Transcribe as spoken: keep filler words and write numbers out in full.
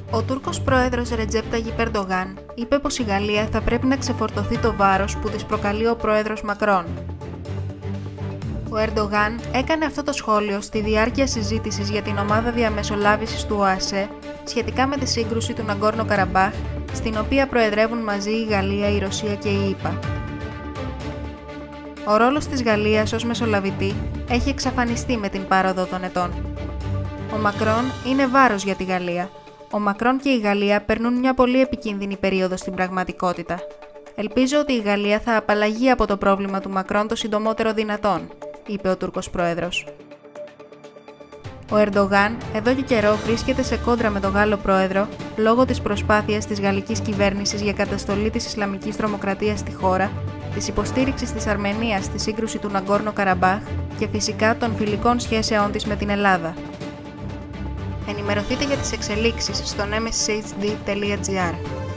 Ο Τούρκος πρόεδρος Ρετζέπ Ταγιπ Ερντογάν είπε πως η Γαλλία θα πρέπει να ξεφορτωθεί το βάρος που της προκαλεί ο πρόεδρος Μακρόν. Ο Ερντογάν έκανε αυτό το σχόλιο στη διάρκεια συζήτησης για την ομάδα διαμεσολάβησης του ΟΑΣΕ σχετικά με τη σύγκρουση του Ναγκόρνο Καραμπάχ, στην οποία προεδρεύουν μαζί η Γαλλία, η Ρωσία και η ΗΠΑ. Ο ρόλος της Γαλλίας ως μεσολαβητή έχει εξαφανιστεί με την πάροδο των ετών. Ο Μακρόν είναι βάρος για τη Γαλλία. Ο Μακρόν και η Γαλλία περνούν μια πολύ επικίνδυνη περίοδο στην πραγματικότητα. Ελπίζω ότι η Γαλλία θα απαλλαγεί από το πρόβλημα του Μακρόν το συντομότερο δυνατόν, είπε ο Τούρκος πρόεδρος. Ο Ερντογάν εδώ και καιρό βρίσκεται σε κόντρα με τον Γάλλο πρόεδρο λόγω της προσπάθειας της γαλλικής κυβέρνησης για καταστολή της Ισλαμικής τρομοκρατίας στη χώρα, της υποστήριξης της Αρμενίας στη σύγκρουση του Ναγκόρνο Καραμπάχ και φυσικά των φιλικών σχέσεών της με την Ελλάδα. Ενημερωθείτε για τις εξελίξεις στο νέμεσις έιτς ντι τελεία τζι άρ.